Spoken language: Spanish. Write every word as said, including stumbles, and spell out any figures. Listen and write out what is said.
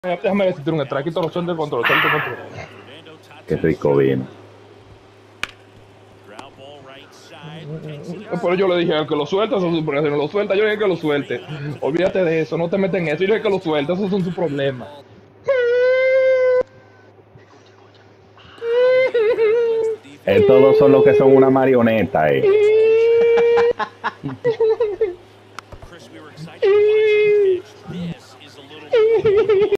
Déjame ver si tiene un strike. Quito los sueltos de control, suelto de control. Qué rico vino. Pero yo le dije al que lo suelta, eso es su problema. Si no lo suelta, yo le dije que lo suelte. Olvídate de eso, no te metas en eso. Yo le dije que lo suelte, esos son sus problemas. Estos dos son los que son una marioneta, eh.